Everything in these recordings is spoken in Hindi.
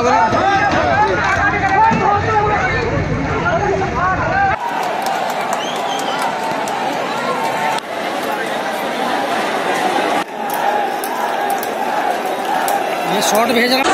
ये शॉट भेज रहा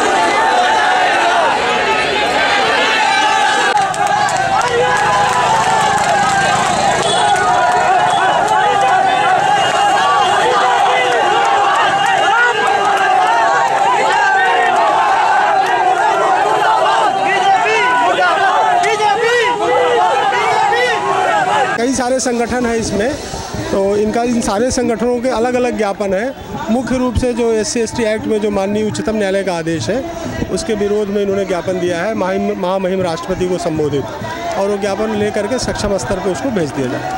कई सारे संगठन हैं इसमें, तो इन सारे संगठनों के अलग अलग ज्ञापन हैं। मुख्य रूप से जो SC/ST एक्ट में जो माननीय उच्चतम न्यायालय का आदेश है उसके विरोध में इन्होंने ज्ञापन दिया है महामहिम राष्ट्रपति को संबोधित, और वो ज्ञापन लेकर के सक्षम स्तर पर उसको भेज दिया जाए।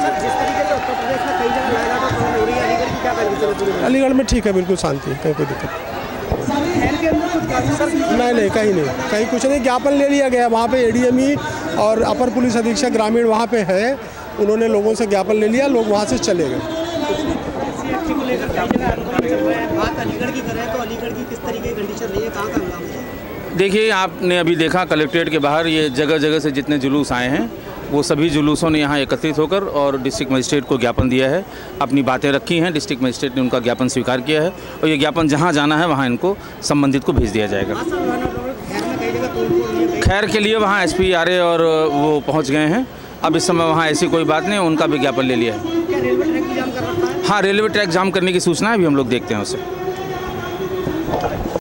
अलीगढ़ में ठीक है, बिल्कुल शांति है, कहीं कोई दिक्कत नहीं, कहीं नहीं, कहीं कुछ नहीं। ज्ञापन ले लिया गया, वहाँ पे ADME और अपर पुलिस अधीक्षक ग्रामीण वहाँ पे है, उन्होंने लोगों से ज्ञापन ले लिया, लोग वहाँ से चले गए। बात अलीगढ़ की करें तो अलीगढ़ की किस तरीके की कंडीशन रही है, कहाँ का हंगामा है? देखिए, आपने अभी देखा कलेक्ट्रेट के बाहर ये जगह जगह से जितने जुलूस आए हैं वो सभी जुलूसों ने यहाँ एकत्रित होकर और डिस्ट्रिक्ट मजिस्ट्रेट को ज्ञापन दिया है, अपनी बातें रखी हैं। डिस्ट्रिक्ट मजिस्ट्रेट ने उनका ज्ञापन स्वीकार किया है और ये ज्ञापन जहाँ जाना है वहाँ इनको संबंधित को भेज दिया जाएगा। खैर के लिए वहाँ SP RA और वो पहुँच गए हैं। अब इस समय वहाँ ऐसी कोई बात नहीं, उनका भी ज्ञापन ले लिया है। क्या रेलवे ट्रैक भी जाम कर रखा है? हाँ, रेलवे ट्रैक जाम करने की सूचना है, अभी हम लोग देखते हैं उसे।